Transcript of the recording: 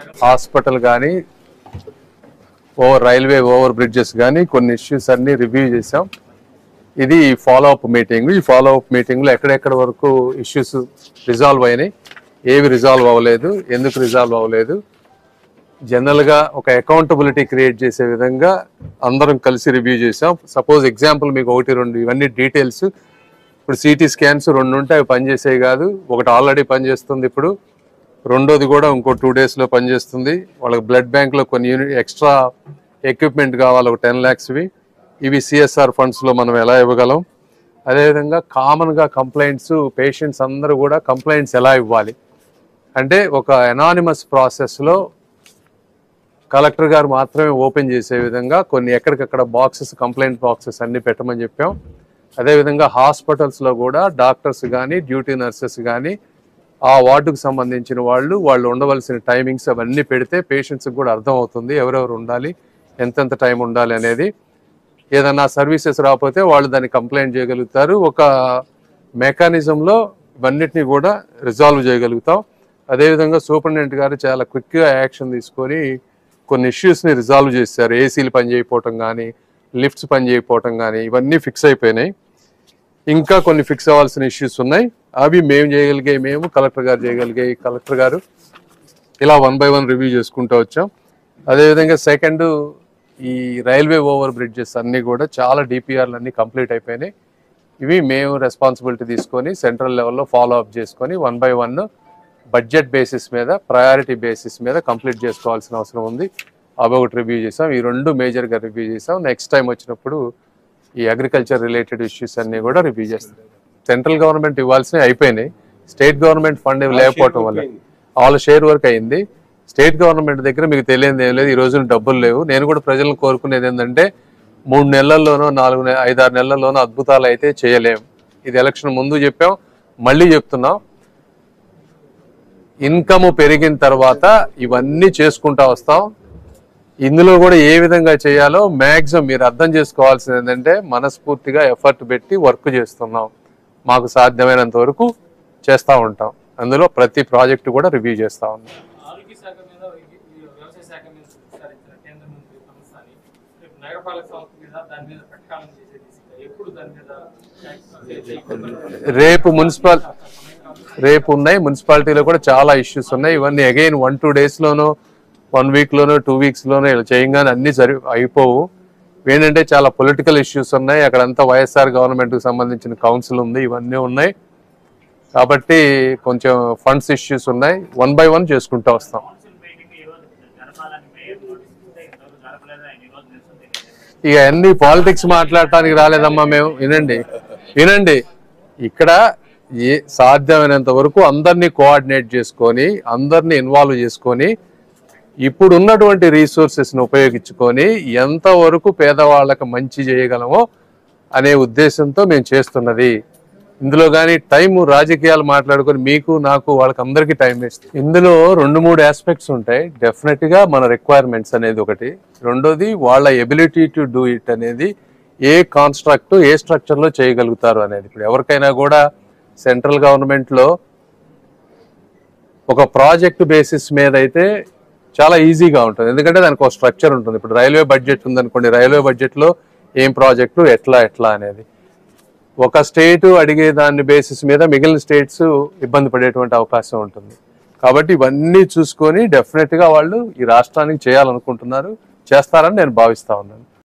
Hospital కానీ railway over bridges కానీ కొన్ని ఇష్యూస్ అన్ని రివ్యూ చేసాం. ఇది ఫాలోఅప్ మీటింగ్. ఈ ఫాలోఅప్ మీటింగ్లో ఎక్కడెక్కడ వరకు ఇష్యూస్ రిజాల్వ్ అయినాయి, ఏవి రిజాల్వ్ అవ్వలేదు, ఎందుకు రిజాల్వ్ అవ్వలేదు, జనరల్గా ఒక అకౌంటబిలిటీ క్రియేట్ చేసే విధంగా అందరం కలిసి రివ్యూ చేసాం. సపోజ్ ఎగ్జాంపుల్ మీకు 1-2 ఇవన్నీ డీటెయిల్స్. ఇప్పుడు సిటీ స్కాన్స్ 2 ఉంటే అవి పనిచేసేవి కాదు. ఒకటి ఆల్రెడీ పనిచేస్తుంది, ఇప్పుడు రెండోది కూడా ఇంకో 2 daysలో పనిచేస్తుంది. వాళ్ళకి బ్లడ్ బ్యాంక్లో కొన్ని ఎక్స్ట్రా ఎక్విప్మెంట్ కావాలి, ఒక 10 lakhsవి. ఇవి సిఎస్ఆర్ ఫండ్స్లో మనం ఎలా ఇవ్వగలం. అదేవిధంగా కామన్గా కంప్లైంట్స్, పేషెంట్స్ అందరూ కూడా కంప్లైంట్స్ ఎలా ఇవ్వాలి అంటే ఒక అనానిమస్ ప్రాసెస్లో కలెక్టర్ గారు మాత్రమే ఓపెన్ చేసే విధంగా కొన్ని ఎక్కడికక్కడ బాక్సెస్, కంప్లైంట్ బాక్సెస్ అన్ని పెట్టమని చెప్పాం. అదేవిధంగా హాస్పిటల్స్లో కూడా డాక్టర్స్ కానీ, డ్యూటీ నర్సెస్ కానీ, ఆ వార్డుకు సంబంధించిన వాళ్ళు ఉండవలసిన టైమింగ్స్ అవన్నీ పెడితే పేషెంట్స్కి కూడా అర్థం అవుతుంది ఎవరెవరు ఉండాలి, ఎంతెంత టైం ఉండాలి అనేది. ఏదన్నా సర్వీసెస్ రాకపోతే వాళ్ళు దాన్ని కంప్లైంట్ చేయగలుగుతారు. ఒక మెకానిజంలో ఇవన్నిటిని కూడా రిజాల్వ్ చేయగలుగుతాం. అదేవిధంగా సూపరింటెండెంట్ గారు చాలా క్విక్గా యాక్షన్ తీసుకొని కొన్ని ఇష్యూస్ని రిజాల్వ్ చేశారు. ఏసీలు పనిచేయకపోవటం కానీ, లిఫ్ట్స్ పనిచేయకపోవటం కానీ ఇవన్నీ ఫిక్స్ అయిపోయినాయి. ఇంకా కొన్ని ఫిక్స్ అవ్వాల్సిన ఇష్యూస్ ఉన్నాయి. అవి మేము చేయగలిగాయి, మేము కలెక్టర్ గారు చేయగలిగాయి, కలెక్టర్ గారు ఇలా 1 by 1 రివ్యూ చేసుకుంటూ వచ్చాం. అదేవిధంగా సెకండ్, ఈ రైల్వే ఓవర్ బ్రిడ్జెస్ అన్నీ కూడా చాలా డిపిఆర్లు అన్నీ కంప్లీట్ అయిపోయినాయి. ఇవి మేము రెస్పాన్సిబిలిటీ తీసుకొని సెంట్రల్ లెవెల్లో ఫాలో అప్ చేసుకొని 1 by 1 బడ్జెట్ బేసిస్ మీద, ప్రయారిటీ బేసిస్ మీద కంప్లీట్ చేసుకోవాల్సిన అవసరం ఉంది. అవి ఒకటి రివ్యూ చేసాం. ఈ 2 మేజర్గా రివ్యూ చేసాం. నెక్స్ట్ టైం వచ్చినప్పుడు ఈ అగ్రికల్చర్ రిలేటెడ్ ఇష్యూస్ అన్నీ కూడా రివ్యూ చేస్తాం. సెంట్రల్ గవర్నమెంట్ ఇవ్వాల్సినవి అయిపోయినాయి. స్టేట్ గవర్నమెంట్ ఫండ్ లేకపోవటం వల్ల వాళ్ళ షేర్ వర్క్ అయింది. స్టేట్ గవర్నమెంట్ దగ్గర మీకు తెలియదు ఏం లేదు, ఈ రోజున డబ్బులు లేవు. నేను కూడా ప్రజలను కోరుకునేది ఏంటంటే 3 నెలల్లోనో 5-6 నెలల్లోనో అద్భుతాలు అయితే చేయలేము. ఇది ఎలక్షన్ ముందు చెప్పాం, మళ్ళీ చెప్తున్నాం. ఇన్కమ్ పెరిగిన తర్వాత ఇవన్నీ చేసుకుంటా వస్తాం. ఇందులో కూడా ఏ విధంగా చేయాలో మ్యాక్సిమం మీరు అర్థం చేసుకోవాల్సింది ఏంటంటే మనస్ఫూర్తిగా ఎఫర్ట్ పెట్టి వర్క్ చేస్తున్నాం. మాకు సాధ్యమైనంత వరకు చేస్తూ ఉంటాం. అందులో ప్రతి ప్రాజెక్టు కూడా రివ్యూ చేస్తూ ఉన్నాం. రేపు ఉన్నాయి. మున్సిపాలిటీలో కూడా చాలా ఇష్యూస్ ఉన్నాయి. ఇవన్నీ అగైన్ 1-2 daysలోనో 1 weekలోనో 2 weeksలోనో ఇలా చేయగానే అన్ని అయిపోవు. ఏంటంటే చాలా పొలిటికల్ ఇష్యూస్ ఉన్నాయి. అక్కడంతా వైఎస్ఆర్ గవర్నమెంట్కి సంబంధించిన కౌన్సిల్ ఉంది, ఇవన్నీ ఉన్నాయి. కాబట్టి కొంచెం ఫండ్స్ ఇష్యూస్ ఉన్నాయి. 1 by 1 చేసుకుంటూ వస్తాం. ఇక అన్ని పాలిటిక్స్ మాట్లాడటానికి రాలేదమ్మా మేము. వినండి ఇక్కడ సాధ్యమైనంత వరకు అందరినీ కోఆర్డినేట్ చేసుకొని, అందరినీ ఇన్వాల్వ్ చేసుకొని, ఇప్పుడు ఉన్నటువంటి రీసోర్సెస్ని ఉపయోగించుకొని ఎంతవరకు పేదవాళ్ళకి మంచి చేయగలమో అనే ఉద్దేశంతో మేము చేస్తున్నది. ఇందులో కానీ టైం రాజకీయాలు మాట్లాడుకొని మీకు, నాకు, వాళ్ళకి అందరికీ టైం వేస్ట్. ఇందులో 2-3 ఆస్పెక్ట్స్ ఉంటాయి. డెఫినెట్గా మన రిక్వైర్మెంట్స్ అనేది ఒకటి, రెండోది వాళ్ళ ఎబిలిటీ టు డూ ఇట్ అనేది, ఏ కాన్స్ట్రక్ట్ ఏ స్ట్రక్చర్లో చేయగలుగుతారు అనేది. ఇప్పుడు ఎవరికైనా కూడా సెంట్రల్ గవర్నమెంట్లో ఒక ప్రాజెక్ట్ బేసిస్ మీద అయితే చాలా ఈజీగా ఉంటుంది, ఎందుకంటే దానికి ఒక స్ట్రక్చర్ ఉంటుంది. ఇప్పుడు రైల్వే బడ్జెట్ ఉందనుకోండి, రైల్వే బడ్జెట్లో ఏం ప్రాజెక్టు ఎట్లా అనేది ఒక స్టేట్ అడిగే దాని బేసిస్ మీద మిగిలిన స్టేట్స్ ఇబ్బంది పడేటువంటి అవకాశం ఉంటుంది. కాబట్టి ఇవన్నీ చూసుకొని డెఫినెట్గా వాళ్ళు ఈ రాష్ట్రానికి చేయాలనుకుంటున్నారు, చేస్తారని నేను భావిస్తా ఉన్నాను.